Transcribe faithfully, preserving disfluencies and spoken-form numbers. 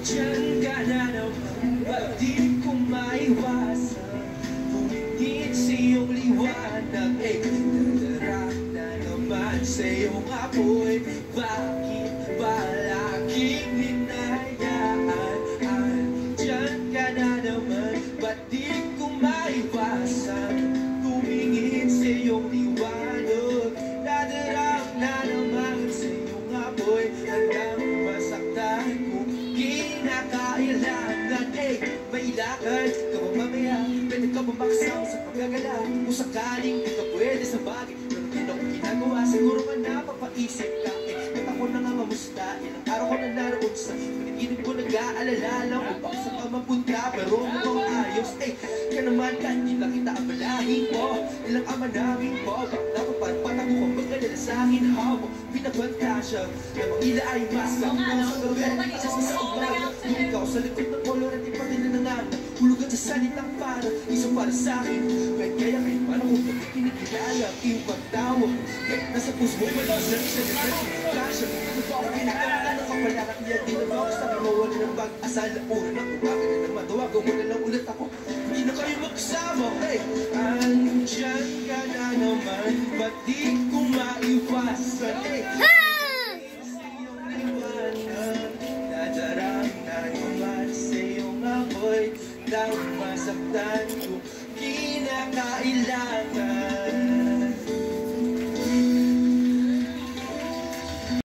Diyan ka na naman, ba't di ko maiwasan tumingin sa iyong liwanag. Eh, nadarap na naman sa iyong apoy. Bakit ba laging hinayaan? Diyan ka na naman, ba't di ko maiwasan tumingin sa iyong liwanag. Nadarap na naman sa iyong apoy, hanggang masaktan ko kinakailangan. Eh, may lakad ka ba mamaya? Pwede ka bumaksang sa paggagala. Kung sakaling di ka pwede sa bagay, pero di na ko ginagawa. Siguro ka napapaisip ka. Eh, ba't ako na nga mamusta? Ilang araw ko na naroon sa panaginip ko, nag-aalala lang kung baka saan ka mapunta. Pero mukhang ayos. Eh, ka naman ka, di na kita abalahin ko. Ilang ama namin po, bak napapanpat ako kung magkalala sa akin. Hawak, binabanta siya na mga ila ay masang mo sa gabi. Isas ka sa umaga, kung ikaw sa likod ng kolor at ipati na nanganak. Hulugan sa salitang para, isa para sa akin. Kahit kaya kayo paano kung bakit kinikilala ang iyong pagtawag. Kahit nasa puso mo malos na isa na nagkasya. Ano ba ako pinagkakalan ng kapalakat niya? Di na ba ako sa kamawala ng pag-asal na una na kumagin na naman. Tawagan mo na lang ulit ako. Hindi na kayo magsama. Hey, andyan ka na naman, ba't di ko maiwasan? Hey, sa iyong liwanag, nadarang na naman sa iyong apoy. Dahil masaktan ko kinakailangan.